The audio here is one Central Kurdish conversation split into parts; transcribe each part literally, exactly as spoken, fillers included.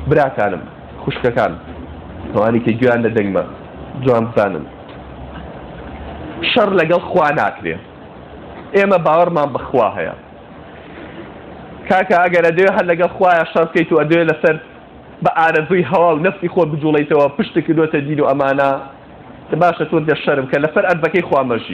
براکانم خوشکەکان ئەوانی کە گویان لە دەنگمە جوان بزانن شەڕ لەگەڵ خوا ناکرێ ئێمە باوەڕمان بەخوا هەیە کاکە ئەگەر ئەدوێ هەر لەگەڵ خوایە شەڕ بکەیت و ئەدوێ لەسەر بە ئارەزووی هەوا و نەفسی خۆت بجوڵیتەوە پشت کردوتە دین و ئەمانە باشە تۆ دە شەرم کە لەسەر ئەربەکەی خوا مەژی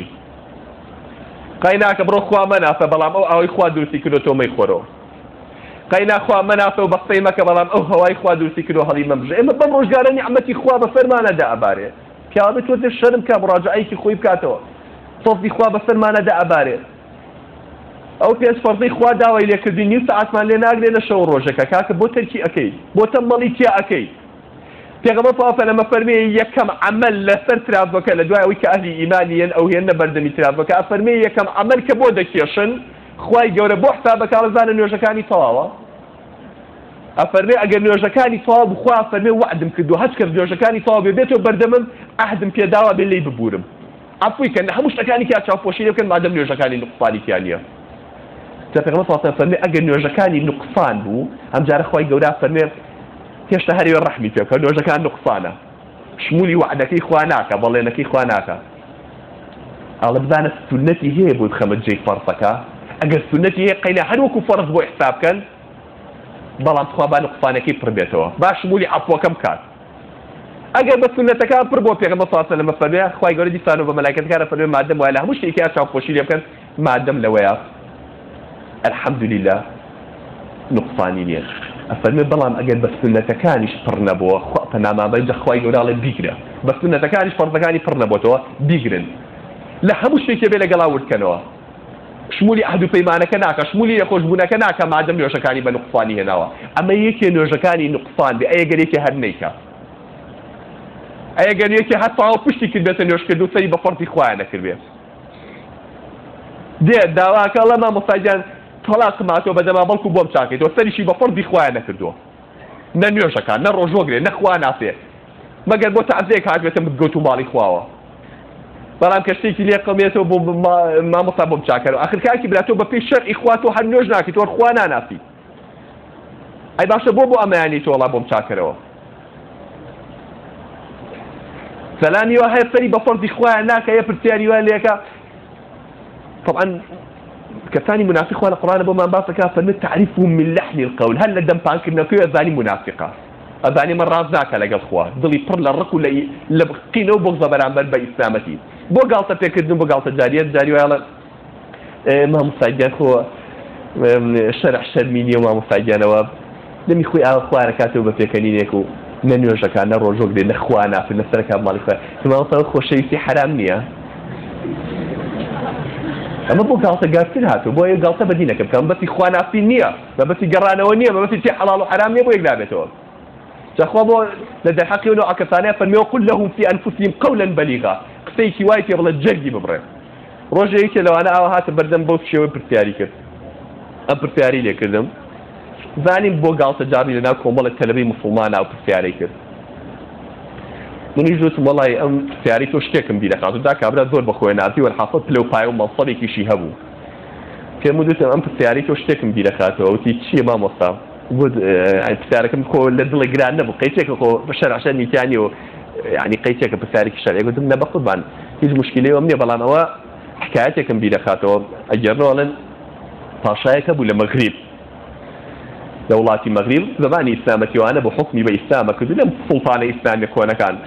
قای ناکە بڕۆ خوا مەنافە بەڵام ئەو ئاوی خوا دروستی کردو تۆ مەی خۆرەوە قای ناخوا مەنافە و بەستەی مەکە بەڵام ئەو هەوای خوا دروستی کردو هەڵی مەبژە ئێمە بەم ڕۆژگارە نیعمەتی خوا بە فەرمانەدا ئەبارێ پیاوە تۆ دە شەرم کە مڕاجعەیەکی خۆی بکاتەوە فەزلی خوا بە فەرمانەدا ئەبارێ ئەو پێنج فەرزەی خوا داوای لێکردی نیو سەعاتمان لێ ناگرێ لە شەو ڕۆژەکە کاکە بۆ تەرکی ئەەکەی بۆ تەمەڵی تیا ئەەکەی پێغەمبەر صلی الله علیه و سلم فەرمێ یەکەم عەمەل لەسەر ترازۆکە لە دوای ئەوەی کە ئەهلی ئیمانیەن ئەو هێنە بەردەمی ترازۆکە ئەفەرمێ یەکەم عەمەل کە بۆ دەکێشن خوای گەورە بۆ حسابەکە ئەڵەزانە نوێژەکانی تەواوە ئەفەرمێ ئەگەر نوێژەکانی تەواو بخوا ئەفەرمێ وعدم کردو هەچ کەس نوێژەکانی تەواو بێ بێتەوە بەردەمم ئەهدم پێداوە بێ لێی ببورم عەفوی کەن هەموو شتەکانی کە چاوپۆشی لێ بکەن مادەم نوێژەکانی نوقسانی تیا نییە پێغەمبەر صلی الله علیه و سلم فەرمێ ئەگەر نوێژەکانی نوقسان بوو ئەم جارە خوای گەورە فەرمێ هێشتا هەریوە ڕەحمی پێ بکە نوێژەکان نوقسانە شمولی وعدەکەی خوا ناکە بەڵێنەکەی خوا ناکە ئەڵە بزانە سونەتی هەیە بۆ بخەمە جێی فەرزەکە ئەگەر سونەتی هەیە قەیلا هەر وەکو فەرز بۆ حساب بکەن بەڵام خوا با نوقسانەکەی پڕ بێتەوە با شمولی عەفوەکە بکات ئەگەر بە سونەتەکان پڕ بۆ پێغەمبەر صلی الله علیه و سلم فەرمێ خوای گەورە دیسان و بە مەلایکەتەکانە فەرمێ مادەم وایە لە هەموو شتێکی چاوپۆشی لێ بکەن مادەم لەوەیە الحەمدولله نوقسانی نییە ئەفەرمێ بەڵام ئەگەر بە سونەتەکانیش پڕ نەبووە خوا پەنامابەی جە خوای گەورە بیگرە بە سونەتەکانیش فەرزەکانی پڕ نەبووەوە بیگرن لە هەموو شتێکی بێ لەگەڵا وردکەنەوە شمولی عهد و پەیمانەکە ناکە شمولی نەخۆشبوونەکە ناکە مادەم نوێژەکانی بە نوقسانی هێناوە ئەمە یەکێ نوێژەکانی نوقسان بێ ئەگەر یەکێ هەر نەیکە ئەگەر یەکێ هەر تەواو پشتی کرد بێتە نوێژکرد و سەری بە فەرزی خوایە نەکردبێ دێ داواکە ئەڵە مامۆستاگیان تەلاق ماتۆ بەدەما بەڵکو بۆم چاکەیتەوە سەریشی بە فەرزی خوایە نەکردووە نە نوێژەکان نە ڕۆژۆگرێ نە خوا ناسێ مەگەر بۆ تەعزیەک هاتبێتە گەوت و ماڵی خواوە بەڵام کە شتێکی لێ قەومێتەوە بۆ مامۆستا بۆم چاکەرەوە ئاخر کاکی برا تۆ بە پێی شەرعی خوا تۆ هەر نوێژ ناکەی تۆ خوا ناناسی ئەی باشە بۆ بۆ ئەمەیانی تۆ وەڵا بۆم چاکەرەوە فەلانی وا هەیە سەری بە فەرزی خوایە ناکە یە پرسیاری وای لێکە طبعا كثاني منافق ولا قرآن أبو من باسكها فنت تعرفهم من لحن القول هل لدم بانك النكوي أذاني منافقة أذاني من رازاك لقى الخوان ضلي بر للركو اللي لبقينا وبغضة برامبر بإسلامتي بو قالت تكردن بو قالت جارية جارية ويلا ما مستعجان خو شرح شرميني وما مستعجان واب لم يخوي أخوان كاتب بفيكنينيكو ننوجك أنا رجوك دي نخوانا في نفسك مالك ثم أصلا خو شيء في حرام نية ئەمە بۆ گاڵتە گاستر هاتوو بۆ یە گاڵتە بەدینەکە بکەم بەسی خواناسی نییە بە بەسی گەڕانەوە نییە بە بەسی تێ حەڵاڵ و حرام نییە بۆ یەک دابێتەوە جاخوا بۆ لە دەرحەقی و ئاکەسانەیە فەرمێ وقل لهم في أنفسهم قولا بليغا قسەیەکی وای پێ بڵێ جەرگی ببڕێ ڕۆژێکی لەوانە ئاوا هاتە بەردەم بەو شێوەی پرسیاری کرد ئەم پرسیاری لێ کردم زانیم بۆ گاڵتە جاری لەناو کۆمەڵە تەلەبەی موسڵمانە و پرسیارەی کرد منی جوتم وڵی ئەم پرسیاری تۆ شتێکم بیرەخات و دا کابرا زۆر بەخۆی ناتی وەرحەسەت پلە و پایە و مەڵسەڵێکیشی هەبوو پێم وتم ئەم پرسیاری تۆ شتێکم بیرەخاتەوە وتی چییە مامۆستا گوت پرسیارەکەم خۆ لە دڵی گران نەبوو قەیچێکە خۆ بە شەرعشە نیتیانی و یعنی قەیچێکە پرسیارێکی شەرعی گوتم نە بە قوربان هیچ مشکلەیەوە نییە بەڵام ئەوە حکایەتێکم بیرەخاتەوە ئەگەڕۆڵن پاشایەکە بوو لە مەغریب لە وڵاتی مەغریب زەمانی ئیسلامەتیوانە بۆ حکمی بە ئیسلامە کردو لەم سوڵتانە ئیسلامی کۆنەکان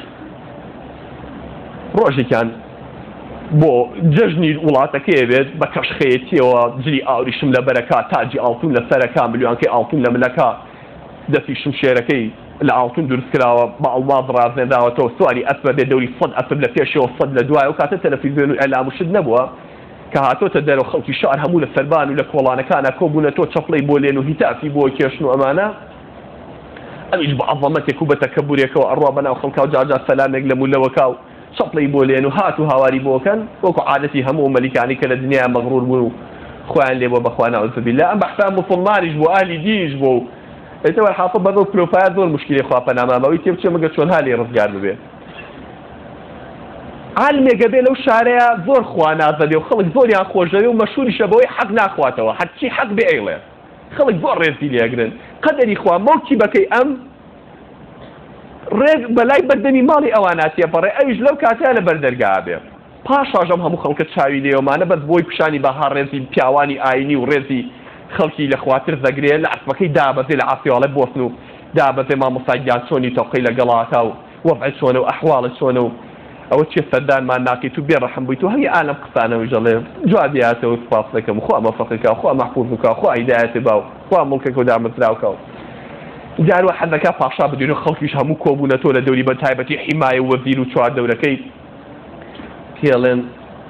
ڕۆژێکیان بۆ جەژنی وڵاتەکەی بێت بە کەشخەیەتیەوە جلی ئاوریشم لە بەرەکە تاجی ئاڵتون لە سەرەکە ملیۆنکەی ئاڵتون لە ملەکە دەستی شمشێرەکەی لە ئاڵتون دروست کراوە بە ئەڵماز ڕازێنراوەتەوە سواری ئەسبە بێ دەوری سەد ئەسب لە پێشەوە سەد لە دوایە و کاتە تەلەڤیزیۆن و ئەعلام و شت نەبووە کە هاتۆتە دەرەوە خەڵکی شار هەموو لە سەربان و لە کۆڵانەکانە کۆبوونە تۆ چەپڵەی بۆ لێن و هیتافی بۆ کێشن و ئەمانە ئەمیش بە عەظەمەتێک و بە تەکەببورێکەوە ئەڕوا بەناو خەڵکا و جارجار سەلامێک لە مولەوەکا و چەپڵەی بۆ لێن و هات و هاواری بۆکەن وەکو عادەتی هەموو مەلیکانی کە لە دنیا مەغڕور بوون و خۆیان لێ بۆ بەخوا نەعوذ بالله ئەم بەحسا موسڵمانیش بۆ ئاهلی دینیش بۆ ئێتەوە حاڵە بەدڵ پرۆفایل زۆر مشکلی خوا پەنامامەوەی تێ بچێ مەگە چۆن هالی ڕزگار ببێ عالمێکە بێ لەو شارەیە زۆر خوا نازەبێ و خەڵک زۆریان خۆشەوێ و مەشهوریشە بەوەی حەق ناخواتەوە هەرچی حەق بێ ئەیڵێ خەڵک زۆر ڕێزی لێگرن قەدەری خوا مەڵکی بەکەی ئەم ڕێک بەلای بەردەمی ماڵی ئەواناتیە بەڕێ ئەویش لەو کاتیان لە بەردەرگا بێ پاشاژەم هەموو خەڵکە چاوی لێوەمانە بەس بۆی پیشانی بەها ڕێزی پیاوانی ئاینی و ڕێزی خەڵکی لە خواتر دەگرێ لە عسبەکەی دابەزێ لە ئافیاڵە بۆسن و دابەزێ مامۆستاگیان چۆنی تۆقەی لەگەڵاتە و وەفعی چۆنە و ئەحواڵە چۆنە و ئەوە چێ سەردانمان ناکەیت و بێڕەحم بوویت و هەمی ئالەم قسانەوەی ژەڵێ جوابیاتەوە سپاس دەکەم خوا مەفەقێکا خوا مەحفوظ بکە خوا هیدایەتێ باو خوا مڵکێک و دامەزراوکە جاروە حەزەکە پاشا بدوێن و خەڵکیش هەموو کۆبوونە تۆ لە دەوری بە تایبەتی حیمایە و وەزیر و چوار دەورەکەی پێڵێن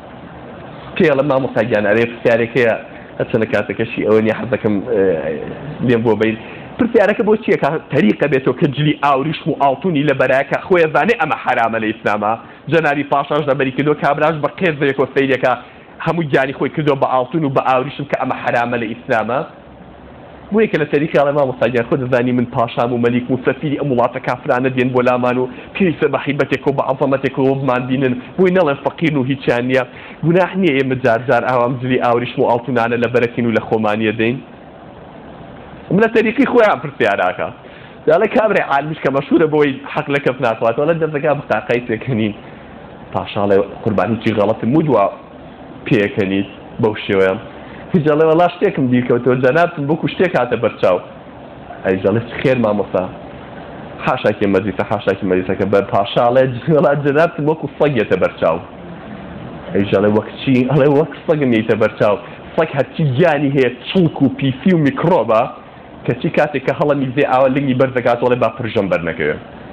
پێڵە مامۆستاگیان ئەرێ پرسیارێکەیە هەچەنە کاتەکەشی ئەوە نیە حەزەکەم لێم بۆ بین پرسیارەکە بۆ چییە تەریقە بێتەوە کە جلی ئاوریشم و ئاڵتونی لە بەرایەکە خۆی زانێ ئەمە حرامە لە ئیسلامە جەنابی پاشاش دەبەری کردو کابراش بە قێزێک و سەیرێکە هەموو گیانی خۆی کردو بە ئاڵتون و بە ئاوریشم کە ئەمە حرامە لە ئیسلامە بۆ یەکە لە تەریقی ئاڵێ مامۆستاگیان خۆ دەزانی من پاشام و مەلیک و سەفیری ئەم وڵاتە کافرانە دێن بۆ لامان و پێویستە بە حیبەتێک و بە عەظەمەتێک و بمان بینن بۆی نەڵێن فەقیر و هیچیان نییە گوناح نییە ئێمە جار جار ئاوام جلی ئاوریشم و ئاڵتونانە لە بەرەکین و لە خۆمانیە دەین من لە تەریقی خۆیان پرسیاراکە داڵێ کابرای عالمیش کە مەشهورە بۆی حەق لە کەس ناتواتەوە لە دەستەکە بتاقەی پێکەنین پاشاڵێ قوربانی هیچی غەڵەتم وجووە پێکەنیت بەو شێوەیە هیچەڵێ وەڵا شتێکم بیرکەوتەوە جەنابتم بۆکو شتێک هاتە بەرچاو ئەی جەڵێ خێر مامۆستا حاشاکی مەزیسە حاشاکی مەزیسەکە بەر پاشاڵێ وەڵا جەنابتم وەکو سەگێتە بەرچاو ئەی جەڵێ وەک چی ئەڵێ وەک سەگم یەیتە بەرچاو سەگ هەرچی گیانی هەیە چڵک و پیسی و میکرۆبە کەچی کاتێک کە هەڵە میزێ ئاوە لنگی بەردەکاتەوەڵێ با پرژەم بەرنەکەوێ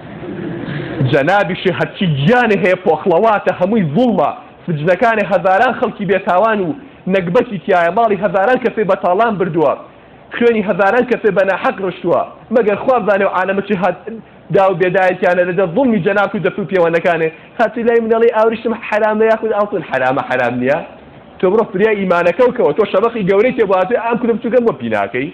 جەنابیشی هەرچی گیانی هەیە پۆخڵەواتە هەمووی زوڵمە سجنەکانی هەزاران خەڵکی بێتاوان و نەکبەتی تایە ماڵی هەزاران کەسێ بەتاڵان بردووە خوێنی هەزاران کەسێ بە ناحەق ڕشتووە مەگەر خوا بزانێ و عالەمەچی هات دا و بێدایەتیانە لەدە زوڵمی جەناب و دەفت و پێوەنەکانێ هاتی لای منەڵی ئاوریشم حرامە یاخود ئاڵتون حرامە حرام نییە تۆ بڕۆ فریای ئیمانەکەوکەوە تۆ شەبەقی گەورەی تێ بواتێ ئام کورم چووکەم وە پیناکەی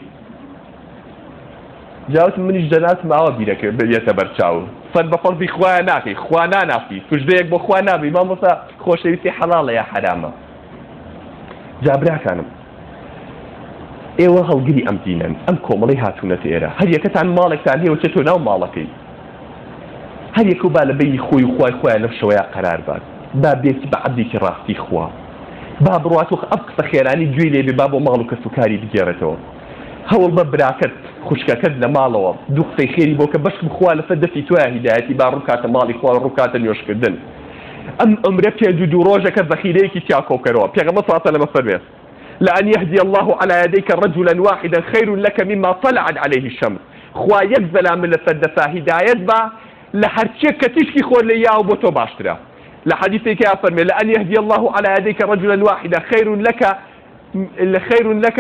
جاوت منیش جەنات ماوە بیرەکە بێتە بەرچاو فەر بە فەرزی خوایە ناکەی خوا ناناسی کوژدەیەک بۆ خوا نابی مامۆستا خۆشەویستی حەڵاڵە یا حرامە جابراکانم ئێوە هەڵگری ئەم دینن ئەم کۆمەڵی هاتوونەت ئێرە هەر یەکەتان ماڵێکتان هەیە وچێت تۆ ناو ماڵەکەی هەر یەکە با لە بینی خۆی و خوای خۆیان لەم شەوەیە قەرار بات با بێتی بە عەبدێکی ڕاستی خوا با بڕات و ئەم قسە خێرانی گوێی لێ بێ با بۆ ماڵ و کەسوکاری بگێڕێتەوە هەوڵ بە براکەت خوشکەکەت لە ماڵەوە دوو قسەی خێری بۆ کە بەشم خوا لەسەر دەستی تۆیە هیدایەتی با ڕووکاتە ماڵی خوا ڕووکاتە نوێشکردن ئەم ئەمرە پێنج و دوو ڕۆژەکە ذەخیرەیەکی تیا کۆکەرەوە پێغەمبەر صلی الله علیه و سلم فەرمێت لأن يهدي الله على يديك رجلا واحدا خير لك مما طلعت عليه الشمس خوا يك زلام من لسدسا هدايت با لهرچێک کە تیشکی خۆر لە یاو بۆ تۆ باشترە لە حەدیثێکی فەرمێ لأن يهدي الله على يديك رجلا واحدا خير لك خير لك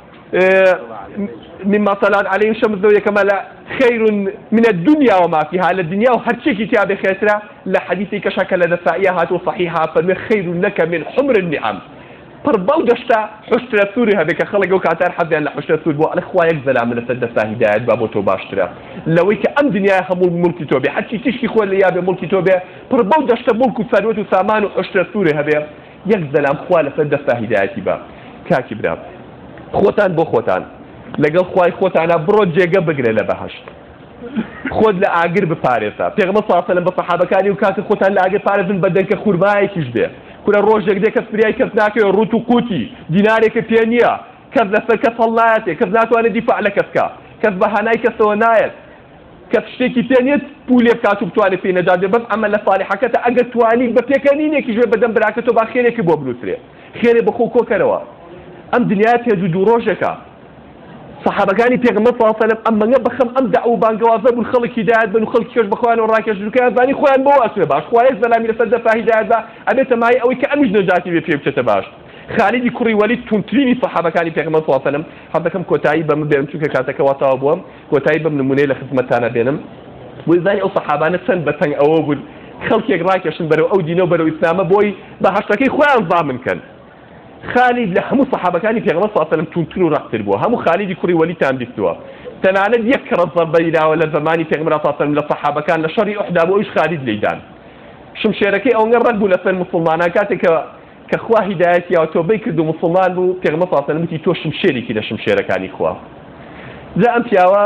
مما طلعت عليه الشمس ذو كما خير من الدنيا وما فيها للدنيا وهرچێکی تیا بخێترە لە حەدیثێکی شەکە لە دەسائیە هاتووە صحیحە فەرمێ خير لك من حمر النعم پر بەو دەشتا حشترە سووری هەبێ کە خەڵک ئەو کاتار حەزیان لە حشترە سوور بۆ ئەڵێ خوا یەک زەلام لەسەر دەستا هیدایەت با بۆ تۆ باشترە لەوەی کە ئەم دنیای هەموو مڵکی تۆ بێ هەرچی تیشکی خۆی لە یابێ مڵکی تۆ بێ پر بەو دەشتە مڵک و سەروەت و سامان و حشترە سووری هەبێ یەک زەلام خوا لەسەر دەستا هیدایەتی با کاکی برا خۆتان بۆ خۆتان لەگەڵ خوای خۆتانە بڕۆ جێگە بگرێ لە بەهەشت خۆت لە ئاگر بپارێزە پێغەمبەر صلی الله علیه و سلم بە سەحابەکانی و کاتە خۆتان لە ئاگر پارێزن بە دەنکە خوورمایەکیش بێ کورە ڕۆژێک دێ کەس فریای کەس ناکەوێ ڕوت و قوتی دینارێکە پێ نییە کەس لەسەر کەس هەڵنایەتێ کەس ناتوانێت دیفاع لە کەسکە کەس بەهانای کەسەوە نایەت کەس شتێکی پێ نییت پولێ بکات و بتوانێت پێی نەجات بێ بەس ئەمە لە فاڵحەکەتە ئەگەر توانی بە پێکەنینێکیش بێ بەدەم براکەتەوە با خێرێکی بۆ بنووسرێ خێرێ بەخۆ کۆکەرەوە ئەم دنیای پێنج و دوو ڕۆژێکە صحابەکانی پێغەمبەر صلی الله علیه و سلم ئەم مەنگە بەخەم ئەم دەعو و بانگەوازە بوون خەڵکی هیدایەت بن و خەڵکی کەش بەخۆیان و ڕاکێشدروکەیان زانی خۆیان بۆ ئەسوێ باش خوا یەک زەلامی لەسەر دەستا هیدایەت دا ئەبێتە مای ئەوەی کە ئەمیش نەجاتی بێ پێ بچێتە باش خالیدی کوڕی وەلید تونترینی صحابەکانی پێغەمبەر صلی الله علیه و سلم حەزەکەم کۆتایی بەم بێنم چونکە کاتەکە واتەوە بووم کۆتایی بەم نمونەی لە خزمەتتانە بێنم بۆی زانی ئەو صحابانە چەند بەتەنگ ئەوە بوون خەڵکێک ڕاکێشن بەرەو ئەو دینە و بەرەو ئیسلامە بۆی بەهەشتەکەی خۆیان ضامن کەن خالد لە هەموو صحابەکانی پێغەمبەر صلی الله علیه و سلم تونتر و ڕەختتر بووە هەموو خالیدی کوڕی وەلیدتان بیستووە تەنانەت یەک کەڕە زەربەی داوە لە زەمانی پێغەمبەر صلی الله علیه و سلم لە صحابەکان لە شەڕی ئوحدا بۆ ئەویش خالید لێدان شمشێرەکەی ئەوەنگە ڕەت بوو لەسەر موسڵمانان کاتێک کە خوا هیدایەتیەوە تۆبەی کرد و موسڵمان بوو پێغەمبەر صلی الله علیه و سلم وتی تۆ شمشێرێکی لە شمشێرەکانی خوا جا ئەم پیاوە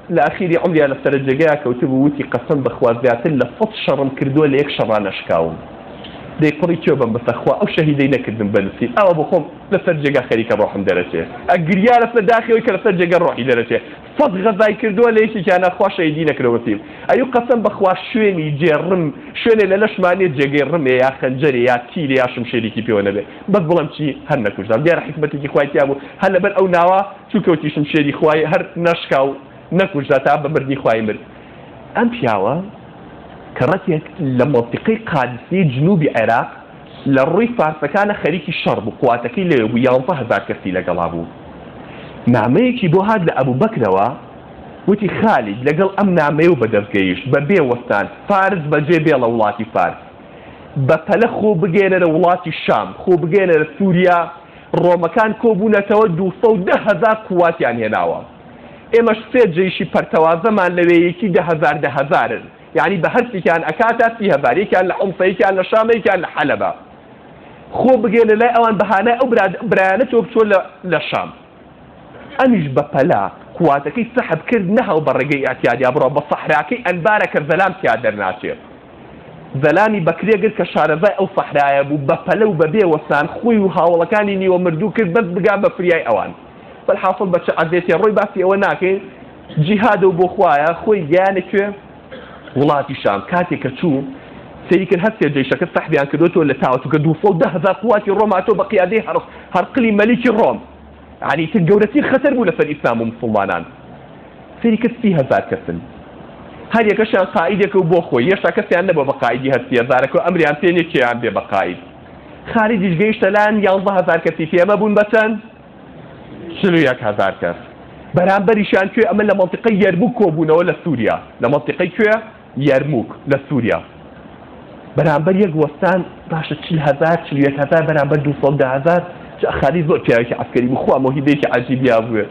لە ئەخیری عمریا لە سەرنجەکەیە کەوتبوو وتی قەسەم بەخوا زیاتر لە سەد شەڕم کردووە لە یەک شەڕا نەشکاوم دەی کوڕی تۆ بم بەسەخوا ئەو شەهیدەی نەکردم بەنووسین ئەوە بۆ خۆم لەسەر جێگا خەریکە ڕۆحم دەرەچێ ئەگریا لەسەر داخەوەی کە لەسەر جێگە ڕۆحی دەرەچێ سەد غەزای کردووە لە یەکێکیانە خوا شەهیدی نەکرەوەتیم ئەیوو قەسەم بەخوا شوێنی جێڕم شوێنێ لە لەشمانێت جێگەی ڕمێ یا خەنجەرێ یا تیرێ یا شمشێرێکی پێوە نەبێ بەس بڵم چی هەر نەکوژدام دیارە حکمەتێکی خوای تیا بوو هەر لەبەر ئەو ناوە چووکەوتی شمشێری خوای هەر نەشکا و نەکوژدا تا بە مردی خوای مرد ئەم پیاوە کە ڕەتێک لە مۆنتیقەی قادسی جنوبی عێراق لە ڕووی فارسەکانە خەریکی شەڕ بوو قواتەکەی لێ بوو یانزە هەزار کەسی لەگەڵا بوو نامەیەکی بۆ هات لە ئەبوو بەکرەوە وتی خالید لەگەڵ ئەم نامەیە و بەدەستگەیشت بە بێوەستان فارس بەجێ بێ لە وڵاتی فارس بە پەلە خۆ بگێنەرە وڵاتی شام خۆ بگێنەرە سووریا ڕۆمەکان کۆبوونەتەوە دووسە و دە هەزار قواتیان هێناوە ئێمەش سێ جێیشی پەرتەوازەمان لەوەیەکی دە هەزار دە هەزارن یعنی بە هەرسێکیان ئەکاتە سی هەزار یەکیان لە حومسە یەکیان لە شامە یەکیان لە حەلەبە خۆ بگێنە لای ئەوان بەهانە ئەو برایانە تۆ بچۆ لە شام ئەمیش بە پەلا قواتەکەی سەحب کرد نەهاو بە ڕێگەی ئەتیادیا بڕۆ بە سەحراکەی ئەنبارە کە زەلام تیا دەرناچێت زەلامی بەکرێگر کە شارەزای ئەو سەحرایە بوو بە پەلە و بە بێوەسان خۆی و هاوڵەکانی نیوە مردوو کرد بەس بگا بە فریای ئەوان بەڵحاصل بە چ عەدێتێ ڕۆی باسی ئەوە ناکەین جیهاد و بۆ خوایە خۆی گیانە کوێ وڵاتی شام کاتێک کە چوو سەریکرد هەستێ جێیشەکە سەحبیان کردوتەوە لە تاوەتوکە دووسە و دە هەزار قواتی ڕۆماتۆ بە قیادەی هەرقلی مەلیکی ڕۆم يعني تر جورتين خطر ولا في الإسلام ومسلمان سيري كسي هزار كسن هل يكشان قائدك وبوخو يشتا كسي عنا بقائدي هسي هزارك وأمري عن تاني كي عن بقائد خالد جيش تلان ينظى هزار كسي فيها ما بون بسن شنو ياك هزار كس برام بريشان كي أما لمنطقة يرموك وبونا ولا سوريا لمنطقة كي يرموك لسوريا برام بريق وستان باشا تشيل هزار تشيل ياك هزار برام بدو صد هزار خالد زۆر پیاوێکی عسکەری بوو خوا مۆهیبەیەکی عەجیبیا بووێ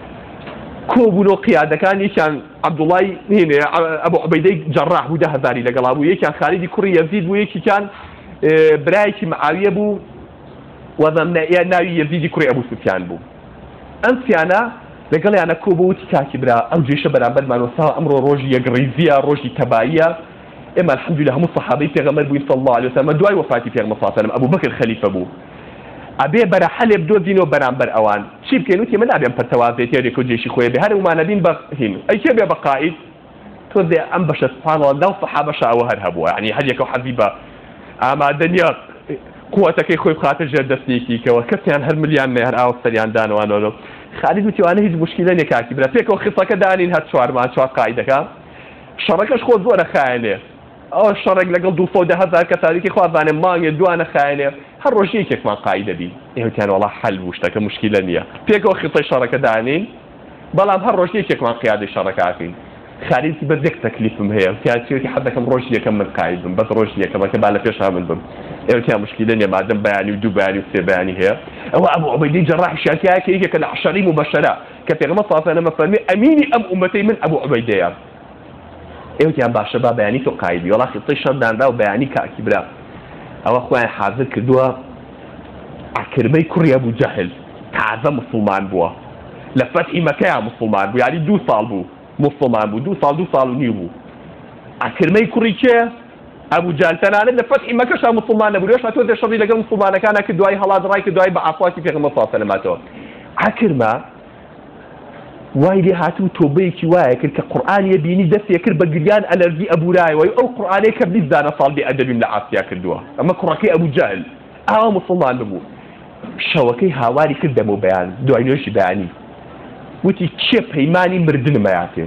کۆبوونەوە قیادەکان یەکیان عەبدوڵای هێنێ ئەبوو عوبەیدەی جەڕاح بوو دە هەزاری لەگەڵا بوو یەکیان خالیدی کوڕی یەزید بوو یەکیان برایەکی معاویە بوو وەزەمنەیە ناوی یەزیدی کوڕی ئەبوو سوفیان بوو ئەم سیانە لەگەڵیانە کۆبوو وتی کاکی برا ئەو جێشە بەرامبەرمان وەساوە ئەمڕۆ ڕۆژی یەکڕیزیە ڕۆژی تەباییە ئێمە الحەمدولillah هەموو سەحابەی پێغەمبەر بووین صلی الله عليه وسلم دوای وفاتی پێغەمبەر صلی الله عليه وسلم ئەبوو بەکر خەلیفە بوو ئەبێ بەرە حەلێ بدۆزینەوە بەرامبەر ئەوان چی بکەین وتی من نابێم پەرتەوازێت یاریک و جێشی خۆی بێ هەر ومانە بین بە هین ئەی کێ بێ بە قائید تۆ دێ ئەم بەشە سوبحانەڵڵا لەو سەحابەشە ئەوە هەر هەبووە یعنی هەر یەکە حەزی بە ئامادە نییە قووەتەکەی خۆی بخاتە ژێر دەستێکیکەوە کەسیان هەر ملیان نێ هەر ئاوە سەریان دانەوانەوە خالید وتیوانە هیچ مشکلە نیە کاکی برا پێکەوە خسەکە دانین هەر چوارمان چوار قائیدەکە شەڕەکەش خۆ زۆرە خایەنێ ئەو شەڕێک لەگەڵ دووسە و دە هەزار کە تاریکی خوازانێ مانگێ دوانە خایەنێ هەر ڕۆژ یەکێکمان قائیدە بین ئێوەتیان وەڵا حەل بوو شتەکە مشکلە نییە پێکەوە خسەی شەڕەکە دانین بەڵام هەر ڕۆژ یەکێکمان قیادەی شەڕەکەکەین خالیدی بەس یەک تەکلیفم هەیە وتیاتی حەزەکەم ڕۆژ یەکەم من قائید بم بەس ڕۆژ یەکەمەکە با لە پێشا من بم ئێوەتیان مشکلە نییە مادەم بەیانی و دوو بەیانی و سێ بەیانی هەیە ئەوە ئەبوو عوبەیدەی جەڕاح شیعەتیایە کە یەکێکە لە عەشەرەی مبەشەرە کە پێغەمبەر صلی الله علیه و سلم فەرمی ئەمینی ئەم ئومەتەی من ئەبوو عوبەیدەیە ئێوەتیان باشە با بەیانی تۆ قایدی وەڵا خسەی شەڕدانرا و بەیانی کاکی برا ئەوە خۆیان حاضر کردووە عەکرمەی کوڕی ئەبوو جەهل تازە موسڵمان بووە لە فەتحی مەکەیان موسڵمان بوو یعنی دوو ساڵ بوو موسڵمان بوو دوو ساڵ دوو ساڵ و نیو بوو عەکرمەی کوڕی کێ ئەبوو جەهل تەنانەت لە فەتحی مەکەشا موسڵمان نەبوو لێش هاتووە شەڕی لەگەڵ موسڵمانەکانە کە دوای هەڵاتڕای کە دوای بە عەفواتی پێغەمبەر صلی الله علیه و سلم عەکرمە وای لێ هاتوو تۆبەیەکی وایە کرد کە قورئانیە بینی دەستێ کرد بە گریان ئەلەرژی ئەبورایەوە ئەو قورئانەی کە بیستدانە ساڵ بێ ئەدەبیم لە ئاسیا کردووە ئەمە کوڕەکەی ئەبوو جەهل ئاوا موسڵمان ببوو شەوەکەی هاواری کردەمەوە بەیان دوای نوێژی بەیانی وتی چێ پەیمانی مردنمەیاتێ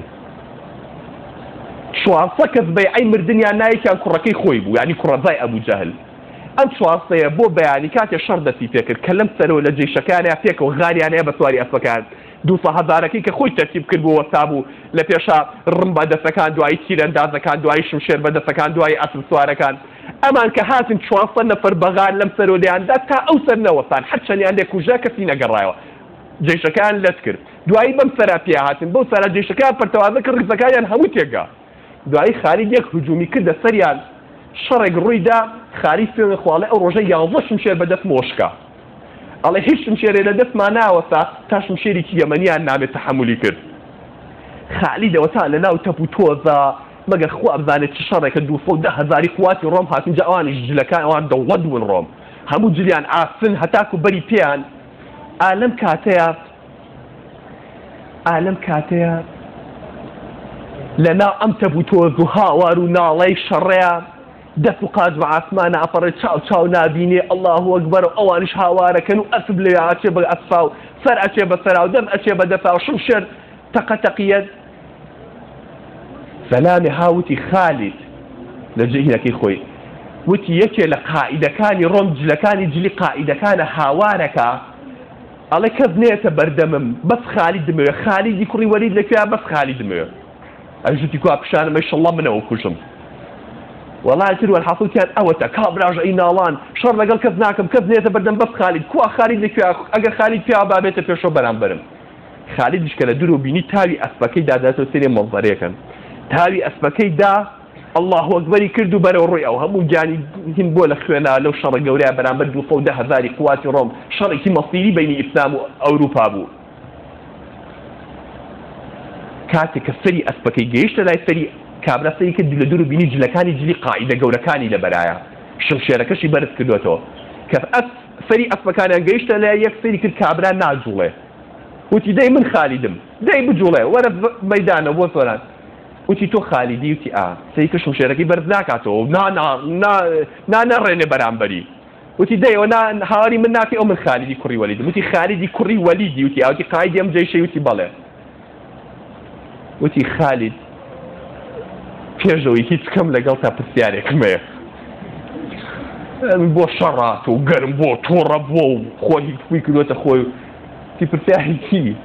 چوارسە کەس بەیعەی مردنیان نایەکیان کوڕەکەی خۆی بوو یعنی کوڕەزای ئەبوو جەهل ئەم چوارسەیە بۆ بەیانی کاتێ شەڕ دەستی پێ کرد کە لەم سەرەوە لە جێشەکانیان پێکەوە غاریانەیە بە سواری ئەسپەکان دووسە هەزارەکەی کە خۆی تەرتیب کرد بۆ وەستا بوو لە پێشا ڕم بە دەستەکان دوای تیرەندازەکان دوای شمشێر بە دەستەکان دوای ئەسپ سوارەکان ئەمان کە هاتن چوارسە نەفەر بەغار لەم سەرۆلیاندا تا ئەو سەر نەوەستان هەر چەندیان لێ کوژە کەسی نەگەڕایەوە جێشەکان لەت کرد دوایی بەم سەرا پێ هاتن بەو سەرا جێشەکان پەرتەوازە کرد ڕزەکانیان هەموو تێگا دوایی خالید یەک هجومی کردە سەریان شەڕێک ڕوویدا خالید پێ خواڵێ ئەو ڕۆژە یانزە شمشێر بەدەست مۆشکە ئەڵێ هیچ شمشێرێ لە دەستمان ناوەستا تا شمشێرێکی یەمەنیان نامێت تەحەمولی کرد خالیدەوە تا لە ناو تەپ و تۆزە مەگەر خوا بزانێت چ شەڕێکە دوو سەد و دە هەزاری قواتی ڕۆم هاتن جا ئەوانیش جلەکان ئەوان دەوڵەت بوون ڕۆم هەموو جلیان ئاسن هەتاکو بەری پێیان ئالەم کاتەیە ئالەم کاتەیە لەناو ئەم تەپ و تۆز و هاوار و ناڵەی شەڕەیە دەست و قاج بە ئاسمانە ئەپەڕێت چاو چاو نابینێ ئەڵڵاهو ئەکبەر و ئەوانیش هاوارەکەن و ئەسب لێ ئاچێ بە ئەسفا و سەر ئەچێ بە سەرا و دەم ئەچێ بە دەفا و شمشێر تەقەتەقیەت سەلامی هاوتی خالید لە جێهینەکەی خۆی وتی یەکێ لە قائیدەکانی ڕۆم جلەکانی جلی قائیدەکانە هاوارەکە ئەڵێ کەس نێتە بەردەمم بەس خالید دمەوێ خالیدی کوڕی وەلید لەکوێ بەس خالید دمەوێ ئەژوتی کوا پیشانم ئیشەڵڵا منەوە کوژم وەڵای تر وەلحەسووتیان ئەوەتە کابراژە ئەی ناڵان شەڕ لەگەڵ کەس ناکەم کەس نێتە بەردەم بەس خالید کوا خالید لەکوێ ئەگەر خالید پیا بابێتە پێشەوە بەرامبەرم خالیدیش کە لە دوور و بینی تاوی ئەسپەکەی داداتەوە سێرێ مەڵزەرەکەن تاوی ئەسپەکەی دا ئەڵڵاهو ئەکبەری کرد و بەرەو ڕووی ئەو هەموو گیانی هین بۆ لە خوێنە لەو شەڕە گەورەیە بەرامبەر دوو سەد و دە هەزاری قواتی ڕۆم شەڕێکی مەسیری بینی ئیسلام و ئەوروپا بوو کاتێک کە سەری ئەسپەکەی گەیشتە لای سەری کابرا سەری کرد لە دوور و بینی جلەکانی جلی قائیدە گەورەکانی لەبەرایە شمشێرەکەشی بەرز کردوێتەوە کە سەری ئەسپەکانیان گەیشتە لای یەک سەری کرد کابرا ناجوڵێ وتی دەی من خالیدم دەی بجوڵێ وەرە مەیدانە بۆ سۆران وتی تۆ خالیدی وتی ئا سەری کە شمشێرەکەی بەرز ناکاتەوە نانەڕێنێ بەرامبەری وتی دەی ئەوە هاواری من ناکەی ئەو من خالیدی کوڕی وەلیدم وتی خالیدی کوڕی وەلیدی وتی ئاوتی قایدی ئەم جێیشەی وتی بەڵێ وتی خالید پێشەوەی هیچ کەم لەگەڵ تا پرسیارێکم هەیە بۆ شەڕات و گەرم بۆ تۆڕە بۆ و خۆی خوی کردوێتە خۆی تی پرسیاری چی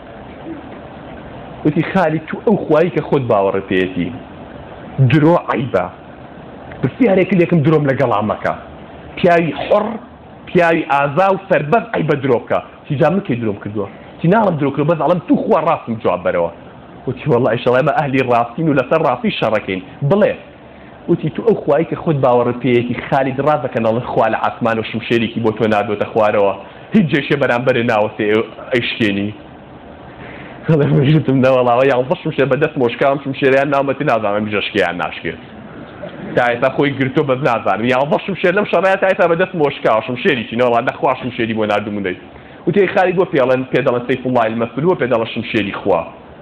وتی خالید تو ئەو خوایی کە خۆت باوەڕە پێیەتی درۆ عیبە پرسیارێکی لێکم درۆم لەگەڵا مەکە پیاوی حڕ پیاوی ئازا و سەربەز عیبە درۆ بکە تی جا من کەی درۆم کردووە تی ناڵم درۆ کردو بەس ئەڵەم تو خوا ڕاستم جواب بەرەوە وتی وەڵڵا ئیشەڵا ئێمە ئەهلی ڕاستین و لەسەر ڕاستی شەڕەکەین بڵێ وتی تو ئەو خوایی کە خۆت باوەڕت پێیەتی خالید ڕازەکەن ئەڵێ خوا لە عاسمان و شمشێرێکی بۆ تۆ نادۆتە خوارەوە هیچ جێشێ بەرامبەرێ ناوەسێ ئەیشکێنی ژتم نەوەڵاوە یانزە شمشێر بەدەست مۆشکام شمشێریان ناومەتی نازانم بژەشکیان ناشکێت تایتا خۆی گرتۆ بەس نازانم یانزە شمشێر لەم شەڕەیە تایتا بەدەست مۆشکا شمشێریی نەوەڵا نەخوا شمشێری بۆ نردومدەیت وتی خالید بۆ پێڵێن پێ دەڵێن سەیف الله المەسئول بۆ پێ دەڵێ شمشێری خوا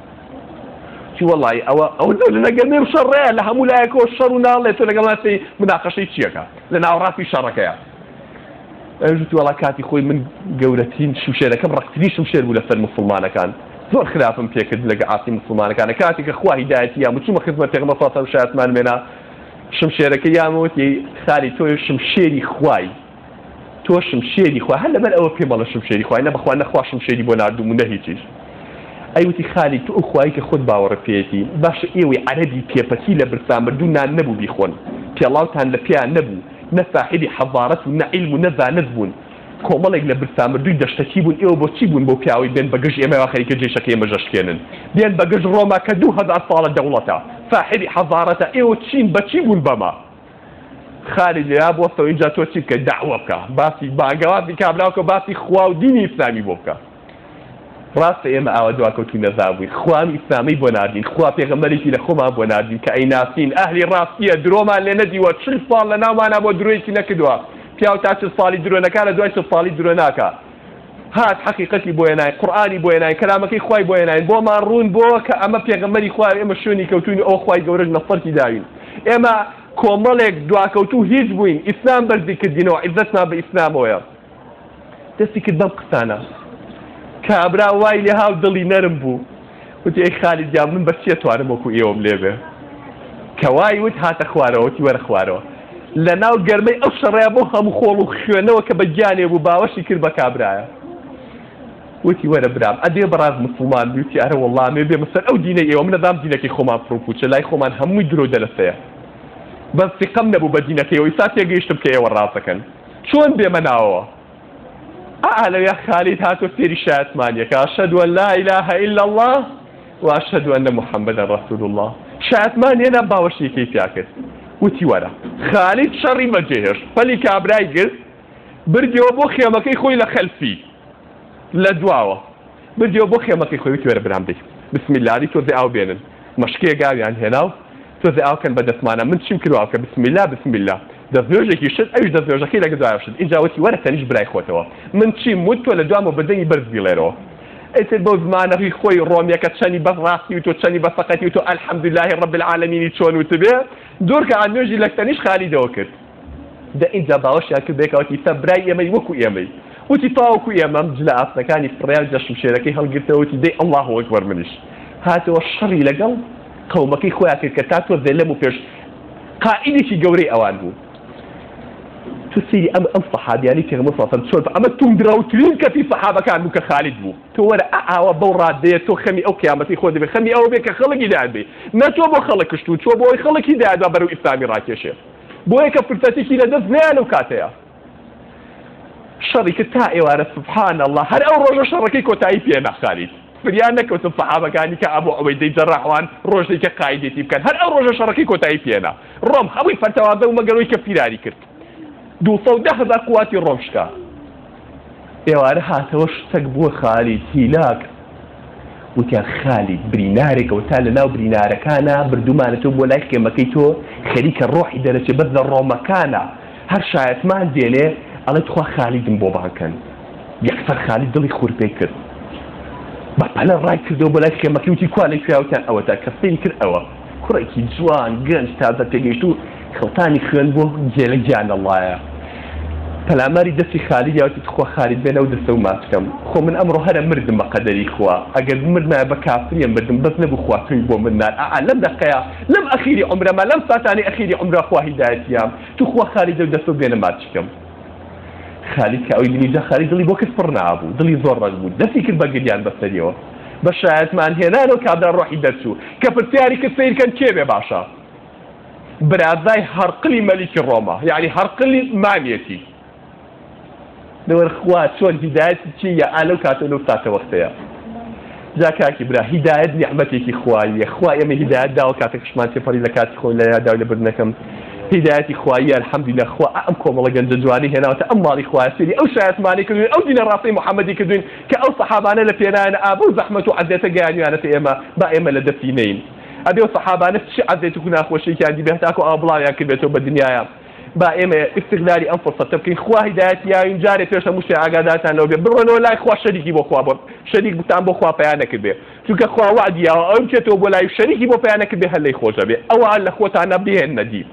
چی وەڵی ئەوە ئەو لەگەڵ شەڕەیە لە هەموو لایەکەوە شەڕ و ناڵێت تۆ لەگەڵ ناسی مناقەشەی چیەکە لە ناوەڕاستی شەڕەکەیە ئەوژوتی وەڵا کاتی خۆی من گەورەترین شمشێرەکەم ڕەقترین شمشێر بوو لەسەر موسڵمانەکان زۆر خلافم پێکرد لەگە ئاسی موسڵمانەکانە کاتێک کە خوا هیدایەتی یان چوومە خزمەت پێغەمبەر صلی الله علیه و شایەتمان مێنا شمشێرەکە یامەوتی خالی تۆ شمشێری خوای تۆ شمشێری خوای هەر لەبەر ئەوە پێ بەڵە شمشێری خوای نەبەخوا نەخوا شمشێری بۆ نردوم نە هیچیش ئەیوتی خالی تۆ ئەو خوایی کە خۆت باوەڕە پێیەتی باشە ئێوەی عەرەبی پێپەتی لە برسانبردوو نان نەبوو بیخۆن پێڵاوتان لە پێیان نەبوو نە ساحیبی حەضارەت و نە عیلم و نە زانست بوون کۆمەڵێک لە برسانبردووی دەشتەکی بوون ئێوە بۆچی بوون بۆ پیاوەی بێن بەگەژ ئێمە خەریکە جێشەکەی ئێمە ژەشکێنن بێن بەگەژ ڕۆما کە دوو هەزار ساڵە دەوڵەتە ساحیبی حەضارەتە ئێوە چین بەچی بوون بەما خالید لێرا بۆستەوە اینجا تۆ چی بکە داعوە بکە باسی باگەوازی کابراوکە باسی خوا و دینی ئیسلامی بۆ بکە ڕاستە ئێمە ئاوە دواکەوتوی نەزابووین خوام ئیسلامی بۆ ناردین خوا پێغەمبەرێکی لە خۆمان بۆ ناردین کە ئەی ناسین ئەهلی ڕاستیە درۆمان لێ نەدیوە چل ساڵ لە ناومانە بۆ درۆیەکی نەکردووە پیاو تا چل ساڵی درۆ نەکا لە دوای چل ساڵی درۆ ناکە هات حەقیقەتی بۆ هێناین قورئانی بۆ هێناین کەلامەکەی خوای بۆ هێناین بۆمان ڕوون بۆ کە ئەمە پێغەمبەری خوای ئێمە شوێنی کەوتوین ئەوە خوای گەورەش نەسەرکی داوین ئێمە کۆمەڵێک دواکەوتوو هیچ بووین ئیسلام بەرزی کردینەوە عیزەتمان بە ئیسلامەوەیە دەستی کرد بەم قسانە کابرا وای لێ هاو دڵی نەرم بوو وتی ئەی خالید جان من بەچیە توانم وەکو ئێوەم لێ بێ کە وای وت هاتە خوارەوە وتی وەرە خوارەوە لە ناو گەرمەی ئەو شەڕەیە بۆ هەموو خۆڵ و خوێنەوە کە بەگیانێ بوو باوەشی کرد بە کابرایە وتی وەرە برام ئەدێ بەڕاز موسڵمان بی وتی ئەرە وەڵڵا مێ بێ مەسەر ئەو دینە ئێوە من نەزانم دینەکەی خۆمان پرۆپوچە لای خۆمان هەمووی درۆ دەلەسەیە بەس سیقەم نەبوو بە دینەکەیەوە ئیسا تێگەیشتم کە ئێوە ڕاستەکەن چۆن بێمە ناوەوە ئالەوێ خالید هاتۆ فێری شایەتمانیەکە ئەشهەدو ئەن لا ئیلاهە ئیلا الله وأشهد أن محمدا رسول الله شاتمان هێنا باوەشیەکەی پیا کرد وتی وەرە خالید شەڕی بەجێهێشت پەلی کابرای گرت بردیەوە بۆ خێمەکەی خۆی لە خەلفی لە دواوە بردیەوە بۆ خێمەکەی خۆی وتی وەرە برام دەی بسم الله دي تۆزێ ئاو بێنن مەشکێ گاویان هێناو تۆزێ ئاوکەن بە دەستمانە من چیم کردووە کە بسم الله بسم الله دەستنوێژێکی شت ئەویش دەستنوێژەکەی لەگە دوای شت اینجا وەتی وەرە تەنیش برای خۆتەوە من چیم وت تۆ لە دوامەوە بەدەنگی بەرز بیڵێرەوە ئەیتر بۆ زمانەکەی خۆی ڕۆمیەکە چەنی بەس ڕاستی و تۆ چەنی بە سەقەتی و تۆ ئەلحەمدولله رب العالمینی چۆن وتبێ دوورکە ئا نوێژی لە تەنیش خالیدەوە کرد دە اینجا باوەشیان کرد بێکەوەتی تە برای ئێمەی وەکو ئێمەی وتی تاوەکو ئێمەم جلە ئاسنەکانی فڕیان جەشم شێرەکەی هەڵگرتەوە وتی دەی ئەڵڵاه ئەکبەر منیش هاتەوە شەڕی لەگەڵ قەومەکەی خۆیان کرد کە تا تۆ دێ لەم و پێش قائیدێکی گەورەی ئەوان بوو تو سيري أم أم صحابياني في غمصة فنشوف أما توم دراوترين كفي صحابة كان مك خالد بو تو ورا أعوى بوراد دي تو خمي أو كيامتي خود بي خمي أو بيك خلق يدعد بي ما تو بو خلق شتو تو بو خلق يدعد برو إسلامي راكيشه بو هيك فرتاتي كي لدز نانو كاتيا شركة تائي وارا سبحان الله هل أو رجل شركي كوتاي فينا خالد فريانك وتم صحابة كان كأبو عبيد جراح وان روجي كقايدة كان هل أو رجل شركي كوتاي فينا رم خوي فرتوا وما قالوا يكفيراني كرت دو صوت هذا قواتي الروشكا إيوان هاتوا شتك بو خالد هيلاك وتيان خالد برينارك وتال ناو برينارك أنا بردومانة بو لايك مكيتو خليك الروح درجة بذل الروما كان هر شايت ما عندي الله تخوا خالد مبوبان كان يكسر خالد دلي خور بيكر بابالا راي كردو بو لايك مكيوتي كوالي فيها وتان أوتا كفين كر أوا كريكي جوان قنش تازا تيجيشتو خلطاني خوان بو جيلك جان الله پەلاماری دەستی خالد یاوتی خوا خالد بێنە و دەستە و ماچکەم خۆ من ئەمڕۆ هەرە مردم بە قەدەری خوا ئەگەر مردمایە بە کافریە مردم بەس نەبوو خواتوی بۆ من نار ئا لەم دەقەیە لەم ئەخیری عمرەمە لەم ساتانی ئەخیری عمرە خوا هیدایەتیام تو خوا خالد و دەستە و بێنە ماچکەم خالد کە ئەوی بینی جا خالد دڵی بۆ کەس پڕ نابوو دڵی زۆر ڕەش بوو دەستی کرد بە گریان بەسەریەوە بە شایەتمان هێنانەوە کابرا ڕۆحی دەرچوو کە پرسیاری کرد سەیرکەن کێ بێ باشە برازای هەرقلی مەلیکی ڕۆما یعنی هەرقلی مانیەتی دور خوا شون هداية شيء على وكاتو لو ساعة وقتها جاكاكي برا هداية نعمتك خوايا خوايا من هداية داو كاتك شمان تفري لكاتي خوين لا داو لبرنكم هداية خوايا الحمد لله خوا أمكم والله جنج جواني هنا وتأمالي خوايا سيري أو شايت ماني كدوين أو دين الراسي محمدي كدوين كأو صحابانا لفينا أنا أبو زحمة وعزيت جاني أنا في إما بائما لدفينين أبي صحابانا شيء عزيت كنا أخو شيء كان دي بهتاكو أبلا يا كبيتو بالدنيا با ئێمە استغلالی ئەم فرصەتە بکەین خوا هیدایەتیاوین جارێ پێشە موشتێ ئاگادارتانەوە بێ بڕۆنەوە لای خوا شەریکی بۆ خوا بۆ شەریک بتان بۆ خوا پەیان نەکرد بێ چونکە خوا وعدیاوە ئەو بچێتەوە بۆ لای شەریکی بۆ پەیان نەکرد بێ هەر لەی خۆشە بێ ئەوە لە خۆتانە بهێننە دی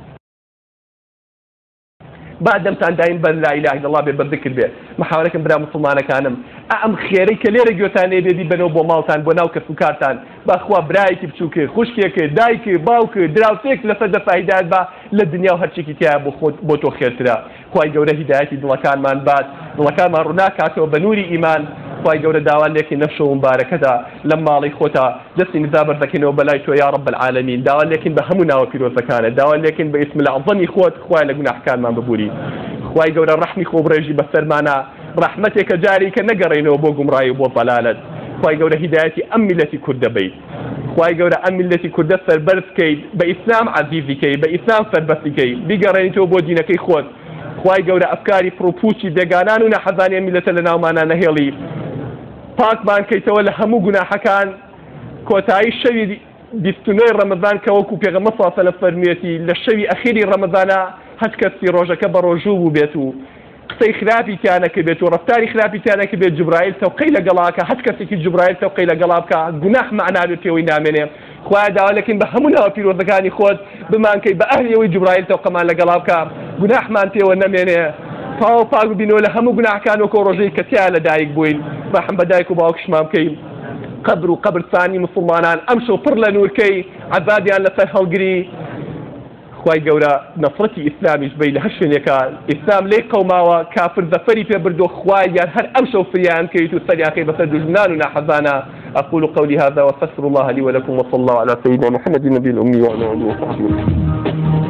بعد دەمتان دایم بەر لا إله إلا الله بێ بەذکر بێ محاولەکەم برا مسلمانەکانم ئەم خێرەی کە لێرە گوێتانێ بێ بیبەنەوە بۆ ماڵتان بۆ ناو کەس و کارتان باخوا برایەکی بچووکە خوشکێکە دایکە باوکە دراوسێک لەسەر دەستا هیدایەت با لە دنیا و هەرچێکی تایە بۆ خۆت بۆ تۆ خێرترە خوای گەورە هیدایەتی دڵەکانمان بات دڵەکانمان ڕووناکاتەوە بە نووری ئیمان خوای گەورە داوان لێکی نەفش و مبارەکەدا لەم ماڵی خۆتا دەستی نزا بەردەکەینەوە بەلای تۆ یا رب العالمین داوان لێکین بە هەموو ناوە پیرۆزەکانە داوان لێکین بە ئیسم العەظەمی خۆت خوای لە گوناحەکانمان ببووری خوای گەورە ڕەحمی خۆ بڕێژی بەسەرمانە ڕەحمەتێکە جاری کە نەگەڕێنەوە بۆ گومڕایی و بۆ ضەلالەت خوای گەورە هیدایەتی ئەم میلەتی کوردە بەیت خوای گەورە ئەم میلەتی کوردە سەربەرز کەیت بە ئیسلام عەزیزیکەی بە ئیسلام سەربەستیکەی بیگەڕێنیتەوە بۆ دینەکەی خۆت خوای گەورە ئەفکاری پرۆپوچی بێگانان و نەحەزانیە میلەتە لە ناومانە نەهێڵی پاکمان کەیتەوە لە هەموو گوناحەکان کۆتایی شەوی بیستونۆی ڕەمەزان کە وەکو پێغەمبەر صلی الله عەلەیه وسەلەم فەرموویەتی لە شەوی ئەخیری ڕەمەزانە هەچ کەسی ڕۆژەکە بە ڕۆژوو بوو بێت و قسەی خراپی تیانەکە بێت و ڕەفتاری خراپی تیانەکە بێت جوبرایل تەوقەی لەگەڵاکە هەچ کەسێکی جوبرایل تەوقەی لەگەڵا بکە گوناح مەعنا بێت پێوەی نامێنێ خوای داوا لەکەین بە هەموو ناوە پیرۆزەکانی خۆت بمانکەی بە ئەهلیەوەی جوبرایل تەوقەمان لەگەڵا بکە گوناحمان پێوە نەمێنێ پاو پاک ببینەوە لە هەموو گوناحەکان وەکو ڕۆژەی کە تیا لەدایک بووین ڕەحم بە دایک و باوکشمان بکەین قبر و قبرستانی مسلمانان ئەمشەو پڕ لە نورکەی عەذابیان لەسەر هەڵگری خوای گەورە نەفرەتی ئیسلامیش بەی لە هەر شوێنێکە ئیسلام لێی قەوماوە کافر زەفەری پێ بردۆ خوای یان هەر ئەمشەو فریان کەیت و سەریاکەی بەسەر دوژمنان و ناحەزانە أقول قولي هذا وأستغفر الله لي ولكم وصلى الله على سيدنا محمد النبي الأمي وعلى آله وصحبه